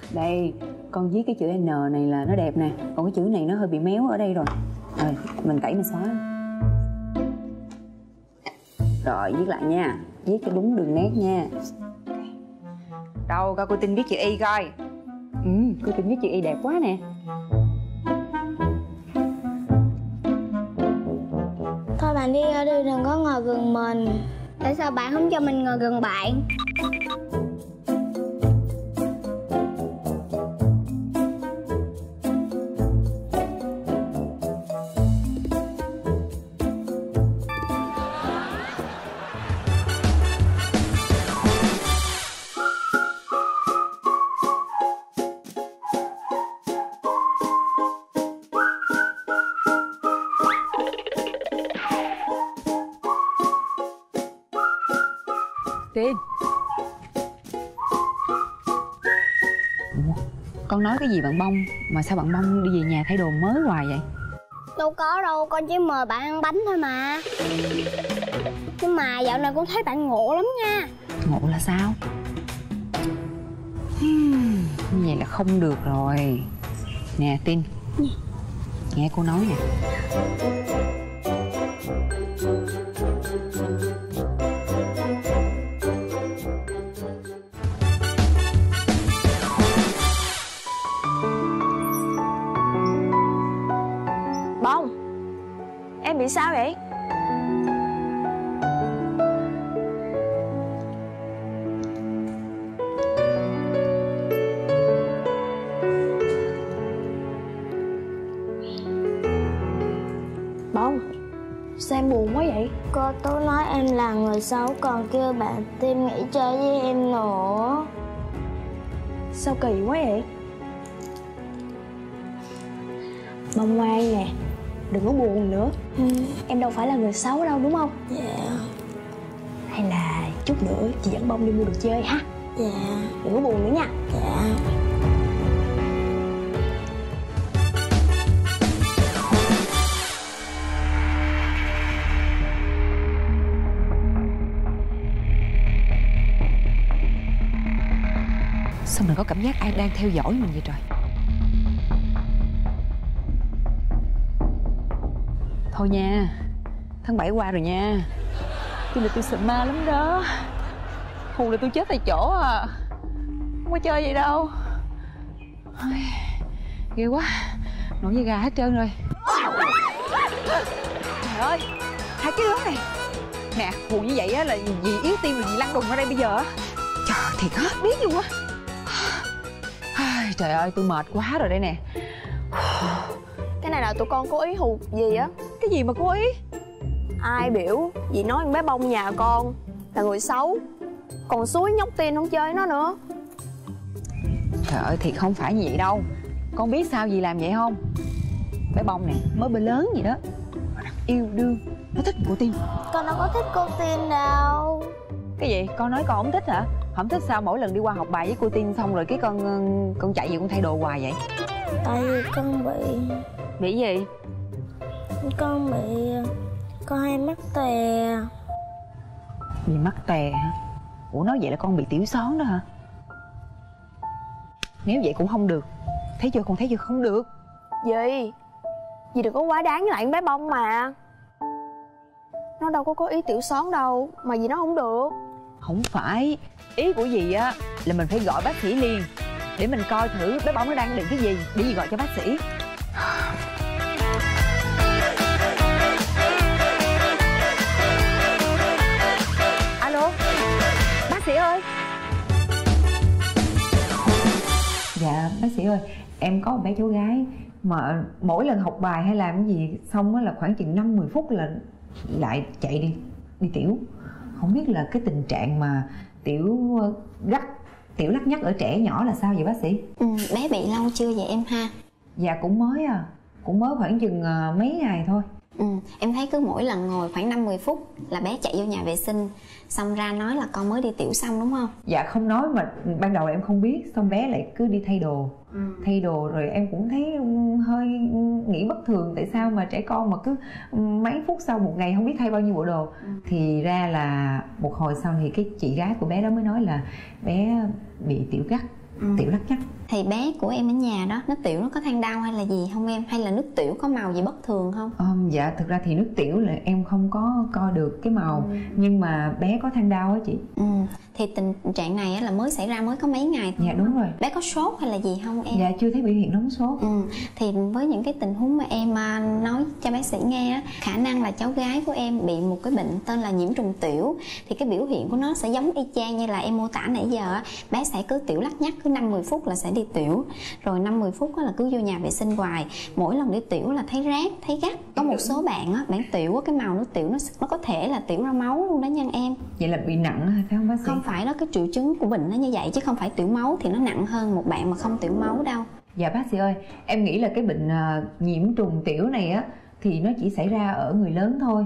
Đây, con viết cái chữ N này là nó đẹp nè. Còn cái chữ này nó hơi bị méo ở đây rồi. Rồi, mình tẩy mình xóa. Rồi, viết lại nha. Viết cho đúng đường nét nha. Đâu, coi cô Tinh viết chữ Y coi. Cô Tinh viết chữ Y đẹp quá nè. Thôi bạn đi ra đi, đừng có ngồi gần mình. Tại sao bạn không cho mình ngồi gần bạn? Tin, con nói cái gì bạn Bông mà sao bạn Bông đi về nhà thay đồ mới hoài vậy? Đâu có đâu, con chỉ mời bạn ăn bánh thôi mà. Nhưng mà dạo này con thấy bạn ngộ lắm nha. Ngộ là sao? Như vậy là không được rồi. Nè Tin, nghe cô nói nè. Bông, em bị sao vậy? Bông, sao em buồn quá vậy? Cô Tú nói em là người xấu, còn kêu bạn Tim nghỉ chơi với em nữa. Sao kỳ quá vậy? Bông ngoan nè, đừng có buồn nữa. Em đâu phải là người xấu đâu đúng không? Dạ. Hay là chút nữa chị dẫn Bông đi mua đồ chơi ha? Dạ. Đừng có buồn nữa nha. Dạ. Sao mình có cảm giác ai đang theo dõi mình vậy trời? Thôi nha, tháng 7 qua rồi nha. Tôi là tôi sợ ma lắm đó. Hù là tôi chết tại chỗ à. Không có chơi vậy đâu. Ghê quá, nổi da gà hết trơn rồi. Trời ơi, hai cái đứa này. Nè, hù như vậy á là gì yếu tim là gì lăn đùng ở đây bây giờ á. Trời thiệt hết biết luôn á. Trời ơi, tôi mệt quá rồi đây nè. Cái này là tụi con cố ý hù gì á? Cái gì mà cố ý? Ai biểu dì nói con bé Bông nhà con là người xấu, còn suối nhóc Tin không chơi nó nữa. Trời ơi, thiệt không phải như vậy đâu. Con biết sao dì làm vậy không? Bé Bông nè, mới bơi lớn gì đó, yêu đương, nó thích cô Tiên. Con đâu có thích cô Tiên đâu. Cái gì? Con nói con không thích hả? Không thích sao mỗi lần đi qua học bài với cô Tiên xong rồi cái con chạy về con thay đồ hoài vậy? Tại vì con Bị gì? Con hay mắc tè. Bị mắc tè hả? Ủa nói vậy là con bị tiểu xón đó hả? Nếu vậy cũng không được. Thấy chưa, con thấy chưa, không được. Dì đừng có quá đáng với lại con bé Bông mà. Nó đâu có cố ý tiểu xón đâu mà dì nó không được. Không phải, ý của dì á là mình phải gọi bác sĩ liền để mình coi thử bé Bông nó đang định cái gì để dì gọi cho bác sĩ. Alo, bác sĩ ơi. Dạ bác sĩ ơi, em có một bé cháu gái mà mỗi lần học bài hay làm cái gì xong á là khoảng chừng 5-10 phút là lại chạy đi tiểu. Không biết là cái tình trạng mà tiểu lắc nhắc ở trẻ nhỏ là sao vậy bác sĩ? Bé bị lâu chưa vậy em ha? Dạ cũng mới khoảng chừng mấy ngày thôi. Em thấy cứ mỗi lần ngồi khoảng 5-10 phút là bé chạy vô nhà vệ sinh, xong ra nói là con mới đi tiểu xong đúng không? Dạ không nói, mà ban đầu em không biết, xong bé lại cứ đi thay đồ. Thay đồ rồi em cũng thấy hơi nghĩ bất thường, tại sao mà trẻ con mà cứ mấy phút sau một ngày không biết thay bao nhiêu bộ đồ. Thì ra là một hồi sau thì cái chị gái của bé đó mới nói là bé bị tiểu gắt, tiểu lắc nhắc. Thì Thì bé của em ở nhà đó, nước tiểu nó có than đau hay là gì không em? Hay là nước tiểu có màu gì bất thường không? Dạ thực ra thì nước tiểu là em không có coi được cái màu, nhưng mà bé có than đau á chị. Thì tình trạng này là mới xảy ra, mới có mấy ngày thôi. Dạ đúng rồi. Bé có sốt hay là gì không em? Dạ chưa thấy biểu hiện nóng sốt. Thì với những cái tình huống mà em nói cho bác sĩ nghe á, khả năng là cháu gái của em bị một cái bệnh tên là nhiễm trùng tiểu. Thì cái biểu hiện của nó sẽ giống y chang như là em mô tả nãy giờ á. Bé sẽ cứ tiểu lắt nhắt, cứ 5-10 phút là sẽ đi tiểu. Rồi 5-10 phút là cứ vô nhà vệ sinh hoài. Mỗi lần đi tiểu là thấy rát, thấy gắt. Có một số bạn á, bạn tiểu á, cái màu nước tiểu nó có thể là tiểu ra máu luôn đó nha em. Vậy là bị nặng hay phải không bác sĩ? Không phải đó, cái triệu chứng của bệnh nó như vậy chứ không phải tiểu máu thì nó nặng hơn một bạn mà không tiểu máu đâu. Dạ bác sĩ ơi, em nghĩ là cái bệnh nhiễm trùng tiểu này á thì nó chỉ xảy ra ở người lớn thôi,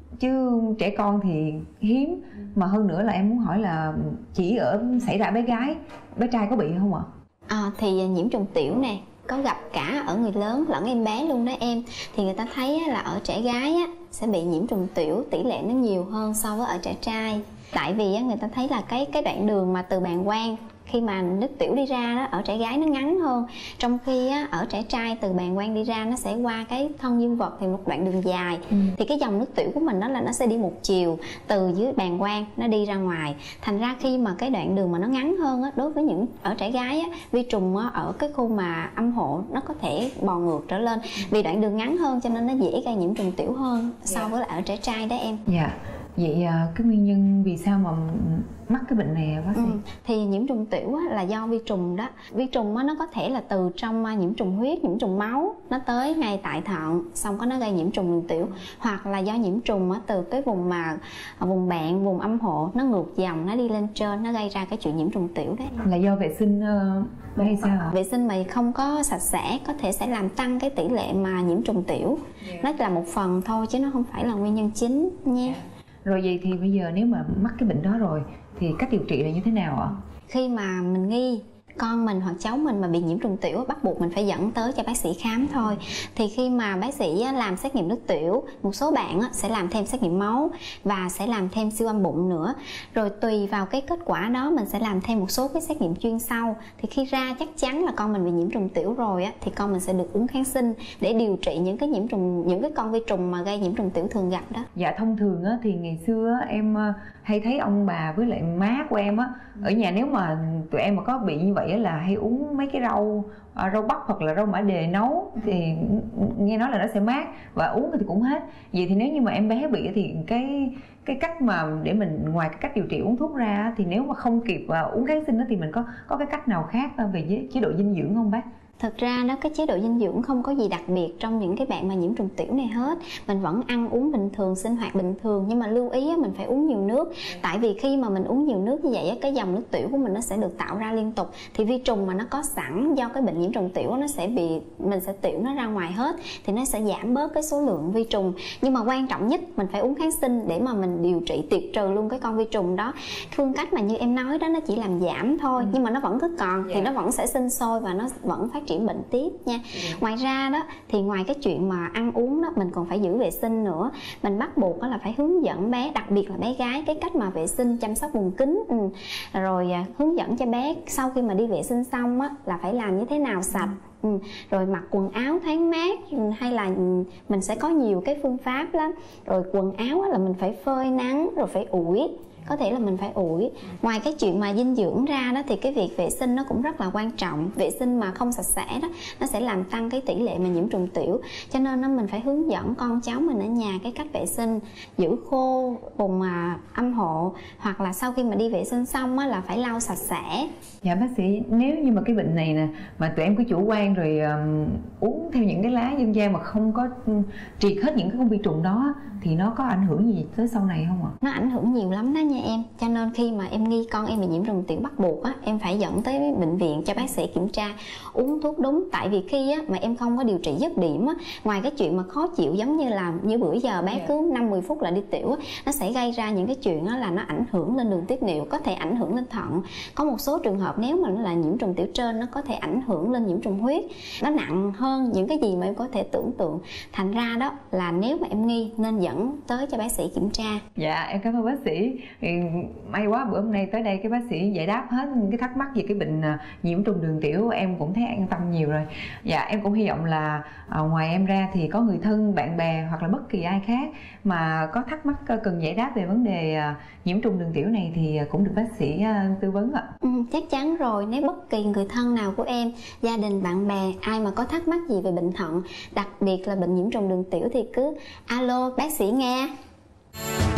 chứ trẻ con thì hiếm. Mà hơn nữa là em muốn hỏi là chỉ xảy ra bé gái, bé trai có bị không ạ? Thì nhiễm trùng tiểu nè có gặp cả ở người lớn lẫn em bé luôn đó em. Thì người ta thấy là ở trẻ gái á, sẽ bị nhiễm trùng tiểu tỷ lệ nó nhiều hơn so với ở trẻ trai. Tại vì người ta thấy là cái đoạn đường mà từ bàng quang khi mà nước tiểu đi ra đó, ở trẻ gái nó ngắn hơn, trong khi ở trẻ trai từ bàng quang đi ra nó sẽ qua cái thân dương vật thì một đoạn đường dài. Thì cái dòng nước tiểu của mình đó là nó sẽ đi một chiều từ dưới bàng quang nó đi ra ngoài. Thành ra khi mà cái đoạn đường mà nó ngắn hơn á, đối với những ở trẻ gái vi trùng ở cái khu mà âm hộ nó có thể bò ngược trở lên. Vì đoạn đường ngắn hơn cho nên nó dễ gây nhiễm trùng tiểu hơn so với lại ở trẻ trai đó em. Dạ. Vậy cái nguyên nhân vì sao mà mắc cái bệnh này bác sĩ? Thì nhiễm trùng tiểu là do vi trùng đó. Vi trùng nó có thể là từ trong nhiễm trùng huyết, nhiễm trùng máu, nó tới ngay tại thận, xong có nó gây nhiễm trùng đường tiểu. Hoặc là do nhiễm trùng từ cái vùng mà vùng bạn, vùng âm hộ, nó ngược dòng, nó đi lên trên, nó gây ra cái chuyện nhiễm trùng tiểu đấy. Là do vệ sinh hay sao ạ? Vệ sinh mà không có sạch sẽ có thể sẽ làm tăng cái tỷ lệ mà nhiễm trùng tiểu. Nó là một phần thôi chứ nó không phải là nguyên nhân chính nha. Rồi vậy thì bây giờ nếu mà mắc cái bệnh đó rồi thì cách điều trị là như thế nào ạ? Khi mà mình nghi con mình hoặc cháu mình mà bị nhiễm trùng tiểu, bắt buộc mình phải dẫn tới cho bác sĩ khám thôi. Thì khi mà bác sĩ làm xét nghiệm nước tiểu, một số bạn sẽ làm thêm xét nghiệm máu và sẽ làm thêm siêu âm bụng nữa. Rồi tùy vào cái kết quả đó mình sẽ làm thêm một số cái xét nghiệm chuyên sâu. Thì khi ra chắc chắn là con mình bị nhiễm trùng tiểu rồi thì con mình sẽ được uống kháng sinh để điều trị những cái nhiễm trùng, những cái con vi trùng mà gây nhiễm trùng tiểu thường gặp đó. Dạ thông thường thì ngày xưa em hay thấy ông bà với lại má của em ở nhà, nếu mà tụi em mà có bị như vậy là hay uống mấy cái rau bắp hoặc là rau mã đề nấu, thì nghe nói là nó sẽ mát và uống thì cũng hết. Vậy thì nếu như mà em bé bị thì cái cách mà để mình ngoài cái cách điều trị uống thuốc ra thì nếu mà không kịp uống kháng sinh thì mình có cái cách nào khác về chế độ dinh dưỡng không bác? Thực ra đó, cái chế độ dinh dưỡng không có gì đặc biệt trong những cái bạn mà nhiễm trùng tiểu này hết. Mình vẫn ăn uống bình thường, sinh hoạt bình thường, nhưng mà lưu ý mình phải uống nhiều nước. Tại vì khi mà mình uống nhiều nước như vậy cái dòng nước tiểu của mình nó sẽ được tạo ra liên tục. Thì vi trùng mà nó có sẵn do cái bệnh nhiễm trùng tiểu nó sẽ mình sẽ tiểu nó ra ngoài hết, thì nó sẽ giảm bớt cái số lượng vi trùng. Nhưng mà quan trọng nhất mình phải uống kháng sinh để mà mình điều trị tiệt trừ luôn cái con vi trùng đó. Phương cách mà như em nói đó, nó chỉ làm giảm thôi, nhưng mà nó vẫn cứ còn, thì nó vẫn sẽ sinh sôi và nó vẫn phát triển bệnh tiếp nha. Ngoài ra đó thì ngoài cái chuyện mà ăn uống đó, mình còn phải giữ vệ sinh nữa. Mình bắt buộc là phải hướng dẫn bé, đặc biệt là bé gái, cái cách mà vệ sinh chăm sóc vùng kính. Rồi hướng dẫn cho bé sau khi mà đi vệ sinh xong là phải làm như thế nào sạch. Rồi mặc quần áo thoáng mát, hay là mình sẽ có nhiều cái phương pháp lắm. Rồi quần áo là mình phải phơi nắng, rồi phải ủi, có thể là mình phải ủi. Ngoài cái chuyện mà dinh dưỡng ra đó thì cái việc vệ sinh nó cũng rất là quan trọng. Vệ sinh mà không sạch sẽ đó nó sẽ làm tăng cái tỷ lệ mà nhiễm trùng tiểu. Cho nên mình phải hướng dẫn con cháu mình ở nhà cái cách vệ sinh, giữ khô vùng âm hộ, hoặc là sau khi mà đi vệ sinh xong là phải lau sạch sẽ. Dạ bác sĩ, nếu như mà cái bệnh này nè mà tụi em cứ chủ quan rồi uống theo những cái lá dân gian mà không có triệt hết những cái con vi trùng đó thì nó có ảnh hưởng gì tới sau này không ạ? Nó ảnh hưởng nhiều lắm đó nha em. Cho nên khi mà em nghi con em bị nhiễm trùng tiểu, bắt buộc em phải dẫn tới bệnh viện cho bác sĩ kiểm tra, uống thuốc đúng. Tại vì khi mà em không có điều trị dứt điểm ngoài cái chuyện mà khó chịu giống như bữa giờ bé cứ 5-10 phút là đi tiểu nó sẽ gây ra những cái chuyện là nó ảnh hưởng lên đường tiết niệu, có thể ảnh hưởng lên thận. Có một số trường hợp nếu mà nó là nhiễm trùng tiểu trên, nó có thể ảnh hưởng lên nhiễm trùng huyết, nó nặng hơn những cái gì mà em có thể tưởng tượng. Thành ra đó là nếu mà em nghi nên dẫn tới cho bác sĩ kiểm tra. Dạ em cảm ơn bác sĩ. Thì may quá bữa hôm nay tới đây cái bác sĩ giải đáp hết những cái thắc mắc về cái bệnh nhiễm trùng đường tiểu, em cũng thấy an tâm nhiều rồi. Dạ em cũng hy vọng là ngoài em ra thì có người thân, bạn bè hoặc là bất kỳ ai khác mà có thắc mắc cần giải đáp về vấn đề nhiễm trùng đường tiểu này thì cũng được bác sĩ tư vấn ạ. Chắc chắn rồi, nếu bất kỳ người thân nào của em, gia đình, bạn bè, ai mà có thắc mắc gì về bệnh thận, đặc biệt là bệnh nhiễm trùng đường tiểu thì cứ alo bác sĩ nghe.